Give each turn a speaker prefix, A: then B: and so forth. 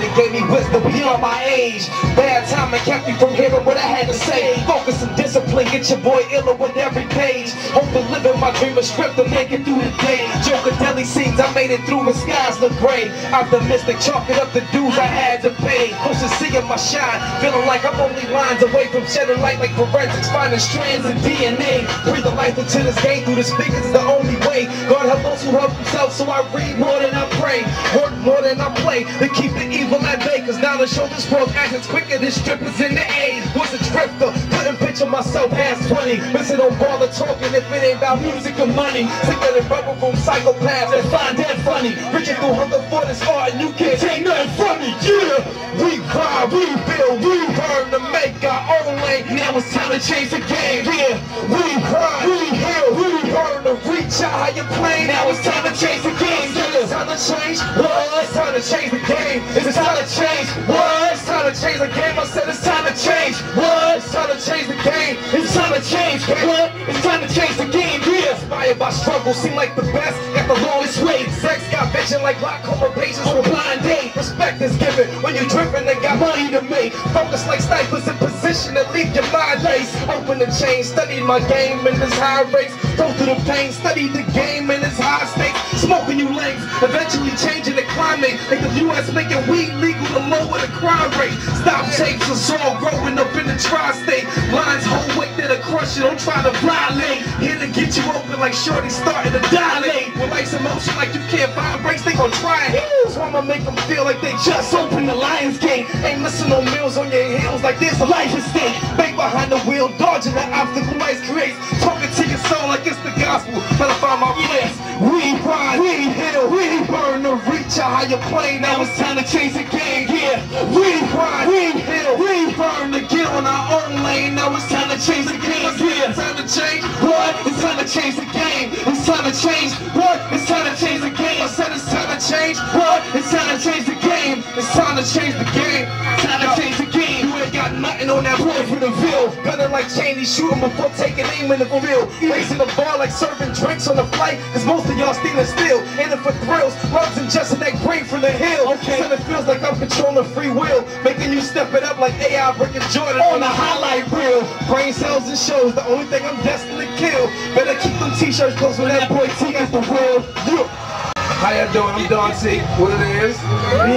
A: that gave me wisdom beyond my age. Bad timing kept me from hearing what I had to say. Focus and discipline, get your boy iller with every page. Hope to live in my dream and script to make it through the day. Joker deli scenes, I made it through when skies look gray. Optimistic, chalking up the dues I had to pay. Close to seeing my shine, feeling like I'm only lines away from shedding light like forensics, finding strands of DNA. Breathe the life into this game through the speakers is the only way. God help those who help themselves, so I read more than I pray, work more than I play, to keep the evil at bay. Cause now the show this world actions quicker than strippers in the A. Was a drifter, couldn't picture myself past 20. Listen, don't bother talking if it ain't about music or money. Sicker than rubber from psychopaths that find that funny. Reaching through hunger for this art and you can't take nothing from me. Yeah, we cry, we build, we burn to make our own lane. Now it's time to change the game. Yeah, we cry, we heal, we burn to reach a higher plane. Now it's time to change the game. Yeah, it's time to change. What? It's time to change the game. It's time to change. What? It's time to change the game. I said it's time to change. What? It's time to change the game. It's time to change. What? It's time to change the game. Yeah. Inspired by struggle, seem like the best. Got the longest wait. Sex got vision like glaucoma patients on a blind date. Respect is given when you're driven and got money to make. Focus like snipers in position to leave your mind lace. Open the chain, studied my game in this high race. Go through the pain, studied the game in this high stakes. Smoking you lanes, eventually changing the climate. Like the US making weed legal to lower the crime rate. Stop tapes, it's all growing up in the tri-state. Lines hold weight that'll crush you, don't try to violate. Here to get you open like shorty starting to dilate. With life's emotion like you can't vibrate, they gon' try and hit. So I'ma make them feel like they just opened the Lion's Gate. Ain't missing no meals on your heels like this a life estate. Bank behind the wheel, dodging the obstacle life creates. Talking to your soul like it's the gospel, trying to find my place. We ride, we heal, we burn to reach a higher plane. Now it's time to change the game. Yeah, we ride, we heal, we burn to get on our own lane. Now it's time to change the game. Yeah, it's time to change. What? It's time to change the game. It's time to change. What? It's time to change the game. I said it's time to change. What? It's time to change the game. It's time to change the game. Time to change the game. You ain't got nothing on that boy for the field. Gunning like Cheney, shooting before taking aim in the field. Raising the bar like serving drinks on the flight. Cause most of y'all stealing still. In it for thrills. Loves ingesting that grain from the hill. Okay. So it feels like I'm controlling free will. Making you step it up like AI breaking Jordan on the highlight reel. Brain cells and shows. The only thing I'm destined to kill. Better keep them t-shirts close when that boy T got the real. How y'all doing? I'm Don T. What it is?